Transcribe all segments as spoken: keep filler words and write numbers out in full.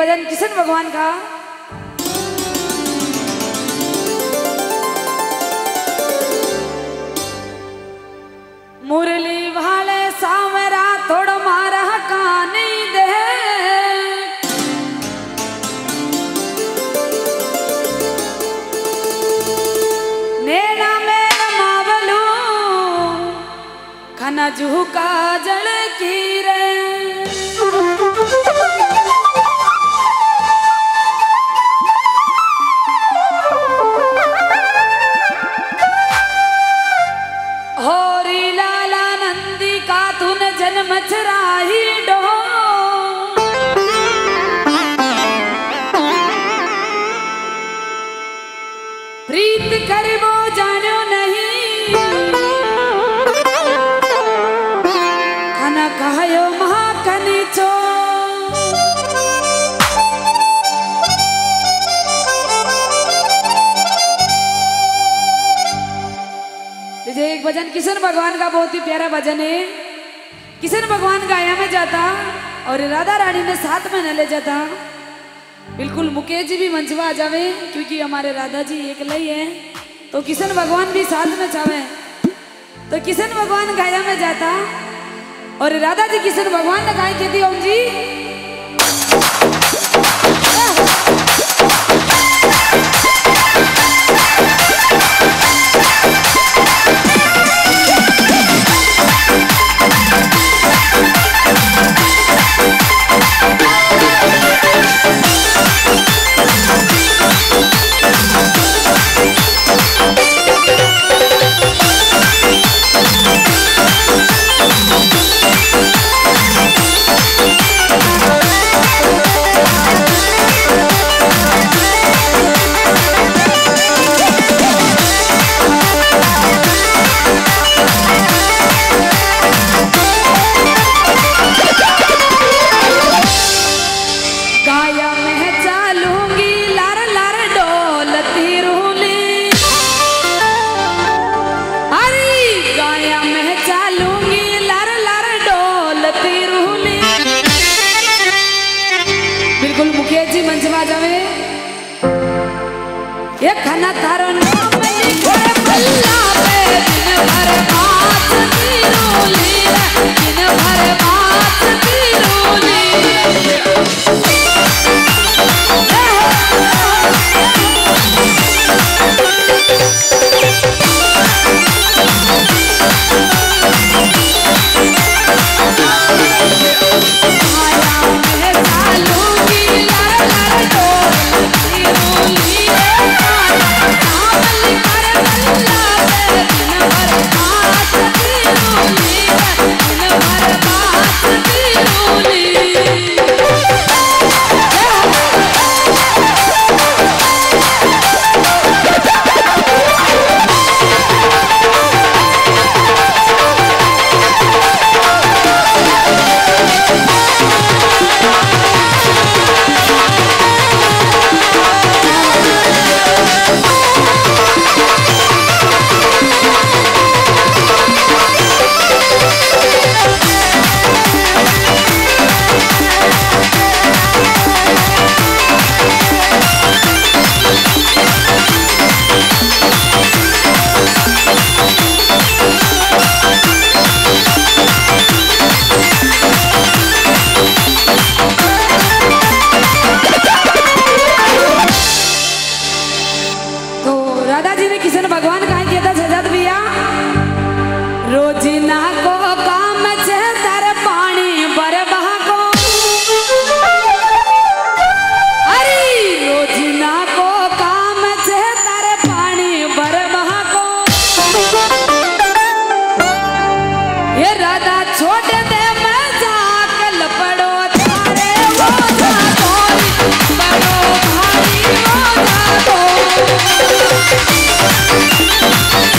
भजन किशन भगवान का। मुरली वाले सावरा थोड़ा मारा कानी दे, नेना में मावलू खाना जुहू का जल की रे। होरी लाला नंदी का तून जन्म चराही डो, प्रीत करीबो जानो नहीं, खाना कहायो महाकनी चो। एक भजन किशन भगवान का बहुत ही प्यारा भजन है। किशन भगवान गाया में जाता और राधा रानी ने साथ में न ले जाता। बिल्कुल मुकेश जी भी मंचवा आ जावे क्योंकि हमारे राधा जी एक लई है, तो किशन भगवान भी साथ में जावे। तो किशन भगवान गाया में जाता और राधा जी किशन भगवान ने गाय कहती ओम जी खाना थारो नाम लिखे पल्ला पे, दिन भर बात की रोली, दिन भर बात की रोली। Oh,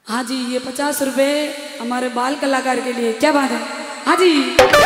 हाँ जी, ये पचास रुपए हमारे बाल कलाकार के लिए। क्या बात है। हाँ जी।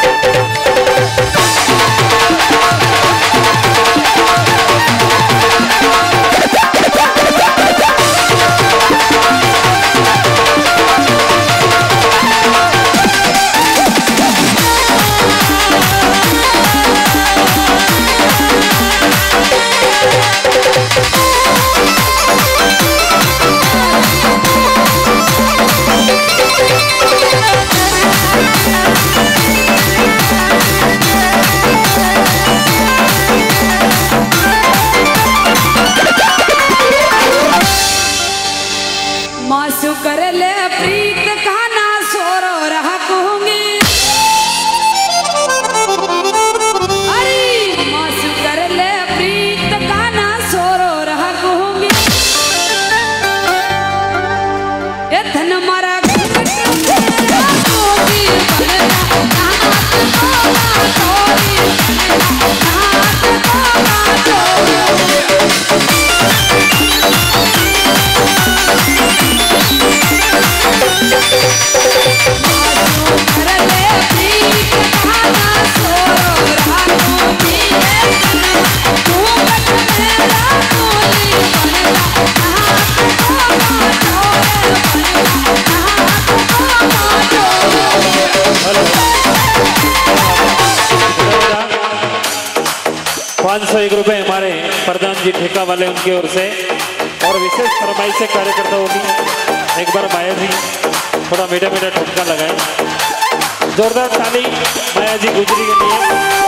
मासु कर ले प्रीत खाना सोरो रहा कहूंगी। अरे मासु कर ले प्रीत खाना सोरो रहा कहूंगी। ये धन मारा पाँच सौ एक रुपये हमारे प्रधान जी ठेका वाले उनकी ओर से, और विशेष फरमाइश से कार्यकर्ता होगी। एक बार माया जी थोड़ा मीठा मीठा ठुमका लगाए। जोरदार ताली माया जी गुजरी के लिए।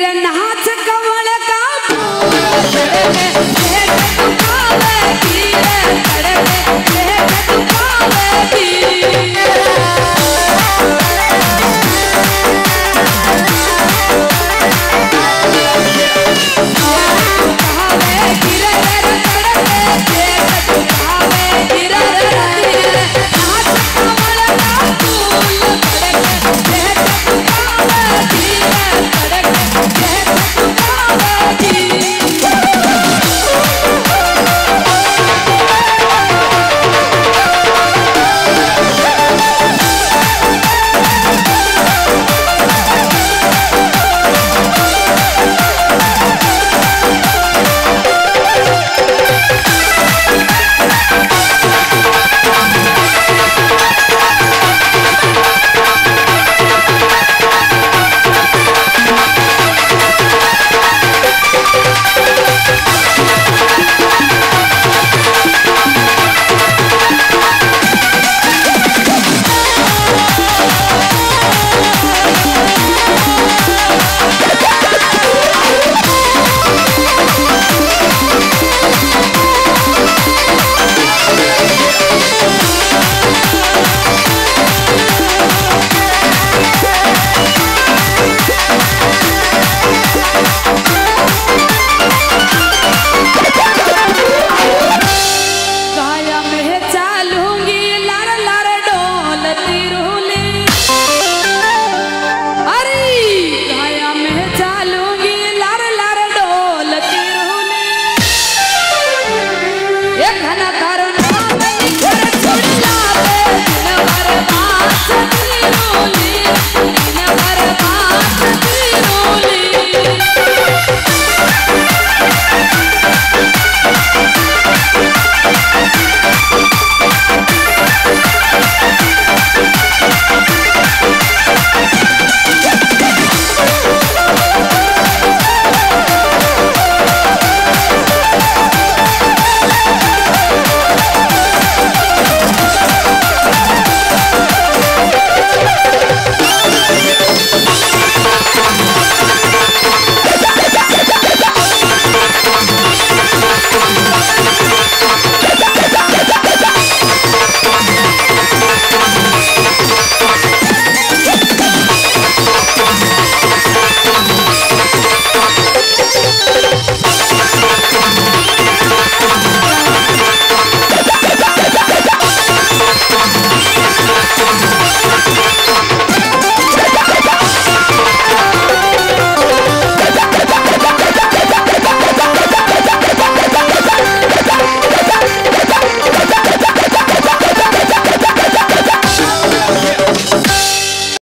रे नाच कमल का फूल तड़के देख तू पावेगी रे तड़के देख तू पावेगी तीर